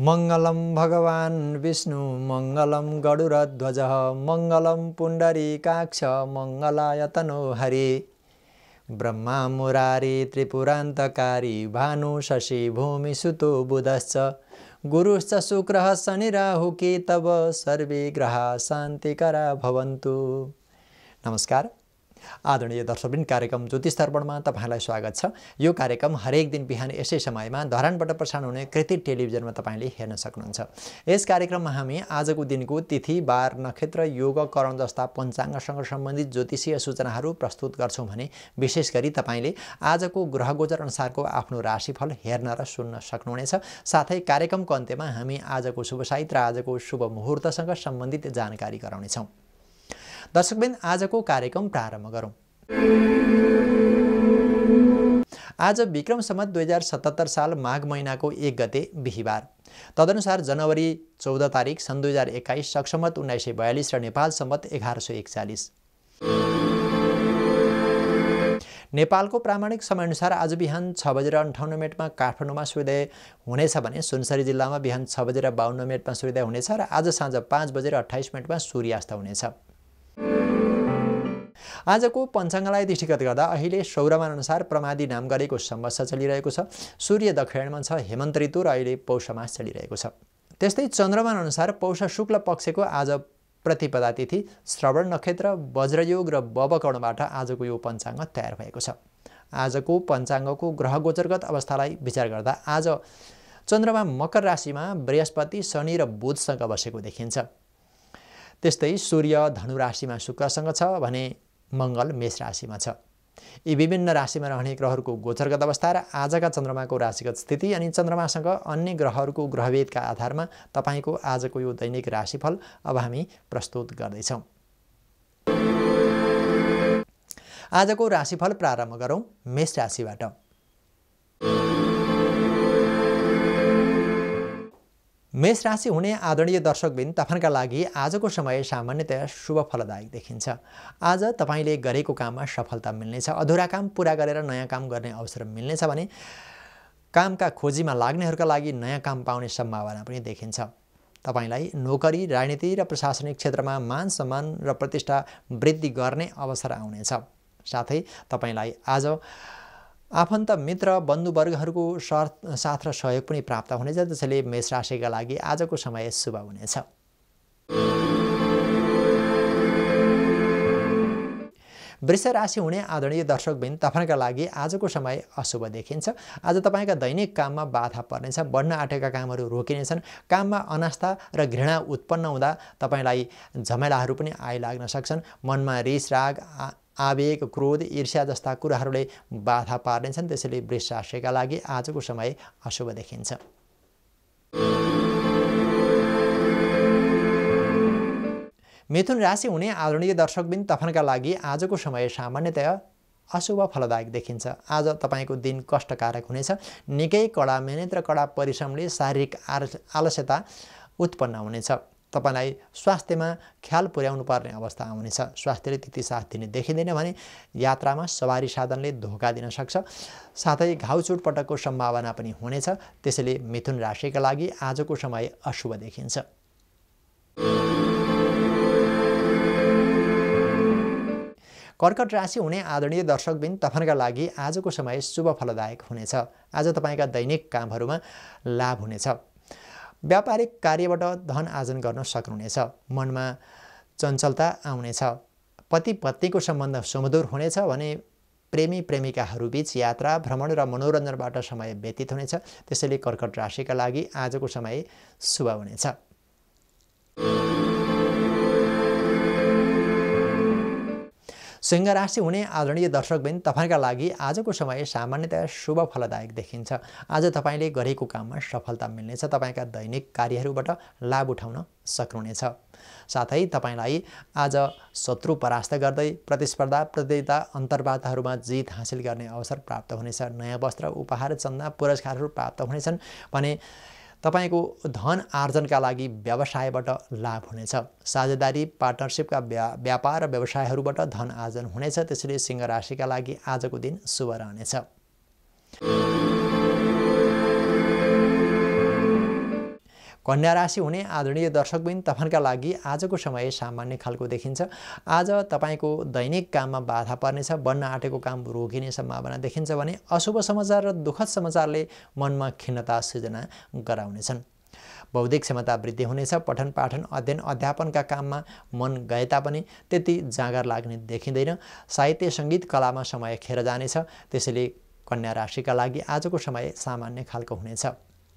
मङ्गलं भगवान् विष्णु मङ्गलं गरुडध्वज मङ्गलं पुण्डरीकाक्ष मङ्गलाय तनो हरि ब्रह्मा मुरारी त्रिपुरान्तकारी भानु शशि भूमिसुतो बुधश्च गुरुश्च शुक्रः शनि राहु केतव सर्वे ग्रहा शान्तिकरा भवन्तु। नमस्कार आदरणीय दर्शकवृन्द, कार्यक्रम ज्योतिष दर्पणमा तपाईलाई स्वागत छ। यो कार्यक्रम हरेक दिन बिहान यसै समयमा धरानबाट प्रसारण हुने कृति टेलिभिजनमा तपाईले हेर्न सक्नुहुन्छ। यस कार्यक्रममा हामी आजको दिनको तिथि बार नक्षत्र योग करण जस्ता पञ्चाङ्गसँग सम्बन्धित ज्योतिषीय सूचनाहरू प्रस्तुत गर्छौं भने विशेष गरी तपाईले आजको ग्रह गोचर अनुसारको आफ्नो राशिफल हेर्न र सुन्न सक्नुहुनेछ। साथै कार्यक्रमको अन्त्यमा हामी आजको शुभ साहित्य र आजको शुभ मुहुर्तसँग सम्बन्धित जानकारी गराउनेछौं। दर्शकवृन्द, आजको कार्यक्रम प्रारम्भ गरौं। आज विक्रम सम्वत 2077 साल माघ महिनाको 1 गते बिहीबार, तदनुसार जनवरी 14 तारिक सन् 2021 शक सम्वत 1942 र नेपाल सम्वत 1141। नेपालको प्रामाणिक समयअनुसार आज बिहान 6:58 काठमाडौँमा सूर्योदय हुनेछ भने सुनसरी जिल्लामा बिहान 6:52 सूर्योदय हुनेछ र आज साँझ 5:28 सूर्यास्त हुनेछ। आजको पञ्चाङ्गलाई दृष्टिगत गर्दा अहिले सौरमान अनुसार प्रमादी नाम गरेको संवत्सर चलिरहेको छ। सूर्य दक्षिणमा छ, हेमन्त ऋतु र अहिले पौष मास चलिरहेको छ। त्यस्तै चन्द्रमान अनुसार पौष शुक्ल पक्षको आज प्रतिपदा तिथि, श्रवण नक्षत्र, वज्रयोग र बबकर्णबाट आजको यो पञ्चाङ्ग तयार भएको छ। आजको पञ्चाङ्गको ग्रह गोचरगत अवस्थालाई विचार गर्दा आज चन्द्रमा मकर राशिमा बृहस्पति, शनि र बुधसँग बसेको देखिन्छ। त्यस्तै सूर्य धनु राशिमा शुक्रसँग छ भने मङ्गल मेष राशिमा छ। यी विभिन्न राशिमा रहने ग्रहहरूको गोचरगत अवस्था र आजका चन्द्रमाको राशिगत स्थिति अनि चन्द्रमासँग अन्य ग्रहहरूको ग्रहभेदका आधारमा तपाईको आजको यो दैनिक राशिफल अब हामी प्रस्तुत गर्दैछौँ। आजको राशिफल प्रारम्भ गरौँ मेष राशिबाट। मेष राशि हुने आदरणीय दर्शकवृन्द, तपाईका लागि आजको समय सामान्यतया शुभ फलदायक देखिन्छ। आज तपाईले गरेको काममा सफलता मिल्नेछ। अधुरा काम पूरा गरेर नयाँ काम गर्ने अवसर मिल्नेछ भने कामका खोजीमा लाग्नेहरूका लागि नयाँ काम पाउने सम्भावना पनि देखिन्छ। तपाईलाई नोकरी, राजनीति र प्रशासनिक क्षेत्रमा मान सम्मान र प्रतिष्ठा वृद्धि गर्ने अवसर आउनेछ। साथै तपाईलाई आज आफन्त मित्र बन्धुवर्गहरूको साथ र सहयोग पनि प्राप्त हुनेछ। त्यसैले मेष राशिका लागि आजको समय शुभ हुनेछ। वृष राशि हुने आदरणीय दर्शकवृन्द, तपाईका लागि आजको समय अशुभ देखिन्छ। आज तपाईका दैनिक काममा बाधा पर्नेछ। बढ्न आँटेका कामहरू रोकिनेछन्। काममा अनास्था र घृणा उत्पन्न हुँदा तपाईलाई झमेलाहरू पनि आइलाग्न सक्छन्। मनमा रिस, राग, आवेग, क्रोध, ईर्ष्या जस्ता कुराहरूले बाधा पार्नेछन्। त्यसैले वृष राशिका लागि आजको समय अशुभ देखिन्छ। मिथुन राशि हुने आदरणीय दर्शकवृन्द, तपाईका लागि आजको समय सामान्यतया अशुभ फलदायक देखिन्छ। आज तपाईको दिन कष्टकारक हुनेछ। निकै कडा मेहनत र कडा परिश्रमले शारीरिक आलस्यता उत्पन्न हुनेछ। तपाईलाई स्वास्थ्यमा ख्याल पुर्याउनु पर्ने अवस्था आउनेछ। स्वास्थ्यले त्यति साथ दिने देखिँदैन भने यात्रामा सवारी साधनले धोका दिन सक्छ। साथै घाउ चोटपटकको सम्भावना पनि हुनेछ। त्यसैले मिथुन राशिका लागि आजको समय अशुभ देखिन्छ। कर्कट राशि हुने आदरणीय दर्शकवृन्द, तपाईका लागि आजको समय शुभ फलदायक हुनेछ। आज तपाईका दैनिक कामहरूमा लाभ हुनेछ। व्यापारिक कार्यबाट धन आर्जन गर्न सक्नुहुनेछ। मनमा चञ्चलता आउनेछ। पति पत्नीको सम्बन्ध सुमधुर हुनेछ भने प्रेमी प्रेमिकाहरू बीच यात्रा, भ्रमण र मनोरञ्जनबाट समय व्यतीत हुनेछ। त्यसैले कर्कट राशिका लागि आजको समय शुभ हुनेछ। सिंह राशि हुने आदरणीय दर्शकवृन्द, तपाईका लागि आजको समय सामान्यतया शुभ फलदायक देखिन्छ। आज तपाईले गरेको काममा सफलता मिल्नेछ। तपाईका दैनिक कार्यहरूबाट लाभ उठाउन सक्नुहुनेछ। साथै तपाईलाई आज शत्रु परास्त गर्दै प्रतिस्पर्धा, प्रतियोगिता, अन्तर्वार्ताहरूमा जित हासिल गर्ने अवसर प्राप्त हुनेछ। नयाँ वस्त्र, उपहार, चन्दा, पुरस्कारहरू प्राप्त हुनेछन् भने तपाईको धन आर्जनका लागि व्यवसायबाट लाभ हुनेछ। साझेदारी, पार्टनरसिपका व्यापार र व्यवसायहरूबाट धन आर्जन हुनेछ। त्यसैले सिंह राशिका लागि आजको दिन शुभ रहनेछ। कन्या राशि हुने आदरणीय दर्शकबिन तपाईहरुका लागि आजको समय सामान्य खालको देखिन्छ। आज तपाईको दैनिक काममा बाधा पर्नेछ, बन्न आँटेको काम रोकिने सम्भावना देखिन्छ भने अशुभ समाचार र दुःखद समाचारले मनमा खिन्नता सिर्जना गराउनेछन्। बौद्धिक क्षमता वृद्धि हुनेछ। पठन पाठन अध्ययन अध्यापनका काममा मन गए तापनि त्यति जाँगर लाग्ने देखिँदैन। साहित्य सङ्गीत कलामा समय खेर जानेछ। त्यसैले कन्या राशिका लागि आजको समय सामान्य खालको हुनेछ।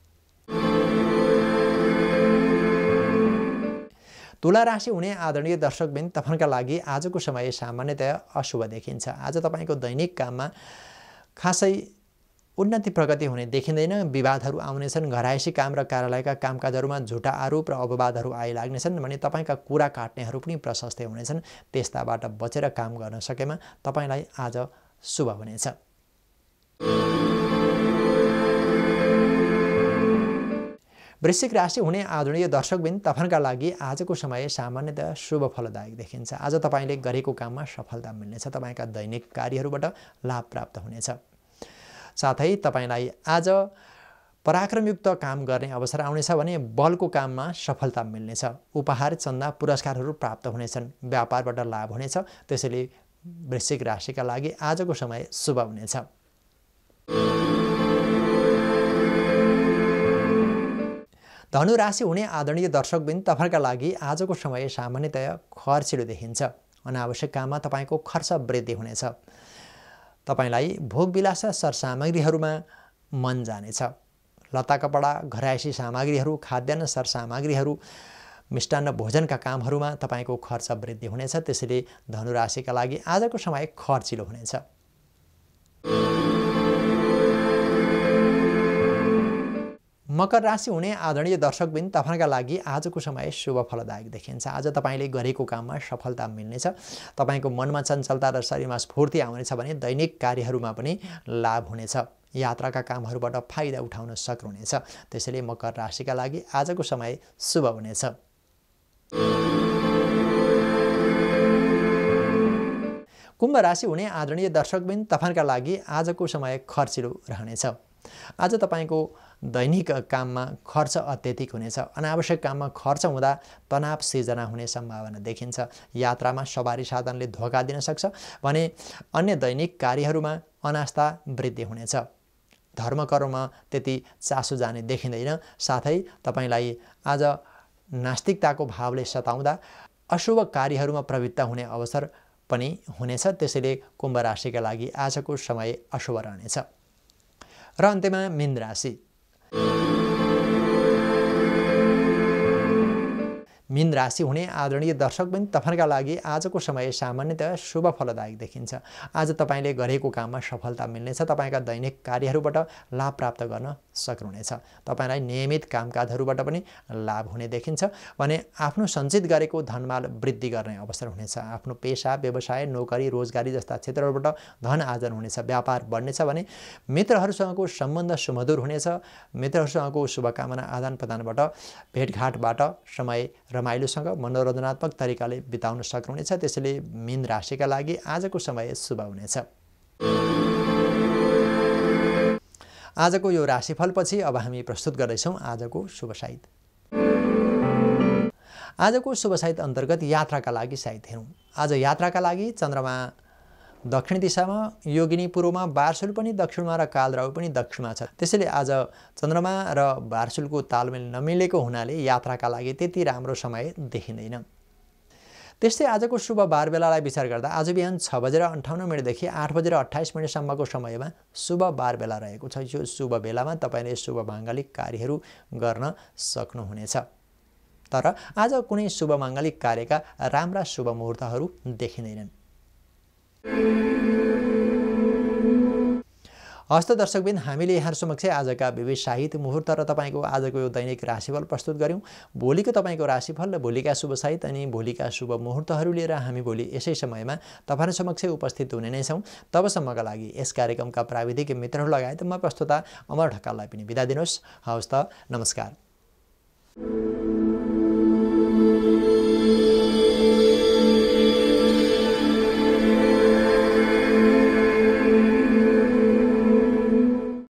तुला राशि हुने आदरणीय दर्शकबिन तपाईहरुका लागि आजको समय सामान्यतया अशुभ देखिन्छ। आज तपाईको दैनिक काममा खासै उन्नति प्रगति हुने देखिँदैन। विवादहरू आउनेछन्। घरायसी काम र कार्यालयका कामकाजहरूमा झुटा आरोप र अपवादहरू आइलाग्नेछन् भने तपाईका कुरा काट्नेहरू पनि प्रशस्तै हुनेछन्। त्यस्ताबाट बचेर काम गर्न सकेमा तपाईलाई आज शुभ हुनेछ। वृश्चिक राशि हुने आदरणीय दर्शकबिन तपाईहरुका लागि आजको समय सामान्यतया शुभ फलदायक देखिन्छ। आज तपाईले गरेको काममा सफलता मिल्नेछ। तपाईका दैनिक कार्यहरूबाट लाभ प्राप्त हुनेछ। साथै तपाईलाई आज पराक्रमयुक्त काम गर्ने अवसर आउनेछ भने बलको काममा सफलता मिल्नेछ। उपहार चन्दा पुरस्कारहरू प्राप्त हुनेछन्। व्यापारबाट लाभ हुनेछ। त्यसैले वृश्चिक राशिका लागि आजको समय शुभ हुनेछ। धनु राशि हुने आदरणीय दर्शकबिन तपाईहरुका लागि आजको समय सामान्यतया खर्चिलो देखिन्छ। अनावश्यक काममा तपाईको खर्च वृद्धि हुनेछ। तपाईलाई भोगविलास सरसामग्रीहरूमा मन जानेछ। लत्ता कपडा, घरायसी सामग्रीहरू, खाद्यान्न सरसामग्रीहरू, मिष्टान्न भोजनका कामहरूमा तपाईको खर्च वृद्धि हुनेछ। त्यसैले धनु राशिका लागि आजको समय खर्चिलो हुनेछ। मकर राशि हुने आदरणीय दर्शकबिन तपाईहरुका लागि आजको समय शुभ फलदायक देखिन्छ। आज तपाईले गरेको काममा सफलता मिल्नेछ। तपाईको मनमा चञ्चलता र शरीरमा स्फूर्ति आउनेछ भने दैनिक कार्यहरूमा पनि लाभ हुनेछ। यात्राका कामहरूबाट फाइदा उठाउन सक्नुहुनेछ। त्यसैले मकर राशिका लागि आजको समय शुभ हुनेछ। कुम्भ राशि हुने आदरणीय दर्शकबिन तपाईहरुका लागि आजको समय खर्चिलो रहनेछ। आज तपाईको दैनिक काममा खर्च अत्यधिक हुनेछ। अनावश्यक काममा खर्च हुँदा तनाव सिर्जना हुने सम्भावना देखिन्छ। यात्रामा सवारी साधनले धोका दिन सक्छ भने अन्य दैनिक कार्यहरूमा अनास्था वृद्धि हुनेछ। धर्मकर्ममा त्यति चासो जाने देखिँदैन। साथै तपाईलाई आज नास्तिकताको भावले सताउँदा अशुभ कार्यहरूमा प्रवृत्त हुने अवसर पनि हुनेछ। त्यसैले कुम्भ राशिका लागि आजको समय अशुभ रहनेछ। र अन्त्यमा मीन राशि। मीन राशि हुने आदरणीय दर्शकबिन तपाईहरुका लागि आजको समय सामान्यतया शुभ फलदायक देखिन्छ। आज तपाईले गरेको काममा सफलता मिल्नेछ। तपाईका दैनिक कार्यहरूबाट लाभ प्राप्त गर्न सक्नुहुनेछ। तपाईलाई नियमित कामकाजहरूबाट पनि लाभ हुने देखिन्छ भने आफ्नो सञ्चित गरेको धनमाल वृद्धि गर्ने अवसर हुनेछ। आफ्नो पेशा, व्यवसाय, नोकरी, रोजगारी जस्ता क्षेत्रहरूबाट धन आर्जन हुनेछ। व्यापार बढ्नेछ भने मित्रहरूसँगको सम्बन्ध सुमधुर हुनेछ। मित्रहरूसँगको शुभकामना आदान प्रदानबाट भेटघाटबाट समय रमाइलोसँग मनोरञ्जनात्मक तरिकाले बिताउन सक्नुहुनेछ। त्यसैले मीन राशिका लागि आजको समय शुभ हुनेछ। आजको यो राशिफलपछि अब हामी प्रस्तुत गर्दैछौँ आजको शुभ साहित। आजको शुभ साहित अन्तर्गत यात्राका लागि साहित हेरौँ। आज यात्राका लागि चन्द्रमा दक्षिण दिशामा, योगिनी पूर्वमा, बारसुल पनि दक्षिणमा र कालराहु पनि दक्षिणमा छ। त्यसैले आज चन्द्रमा र बारसुलको तालमेल नमिलेको हुनाले यात्राका लागि त्यति राम्रो समय देखिँदैन। त्यस्तै आजको शुभ बार बेलालाई विचार गर्दा आज बिहान 6:58 देखि 8:28 समयमा शुभ बार बेला रहेको छ। यो शुभ बेलामा तपाईले शुभ माङ्गलिक कार्यहरू गर्न सक्नुहुनेछ। तर आज कुनै शुभ माङ्गलिक कार्यका राम्रा शुभ मुहुर्तहरू देखिँदैनन्। हस्त दर्शकबिन हामीले यहाँ समक्ष आजका विविध साहित्य मुहुर्त र तपाईको आजको यो दैनिक राशिफल प्रस्तुत गर्यौं। भोलिको तपाईको राशिफल र भोलिका शुभ साहित्य अनि भोलिका शुभ मुहुर्तहरू लिएर हामी भोलि यसै समयमा तपाईहरु समक्ष उपस्थित हुने नै छौं। तबसम्मका लागि यस कार्यक्रमका प्राविधिक मित्रहरू लगायत म प्रस्तुता अमर ढकाललाई पनि बिदा दिनुहोस्। हवस् त, नमस्कार।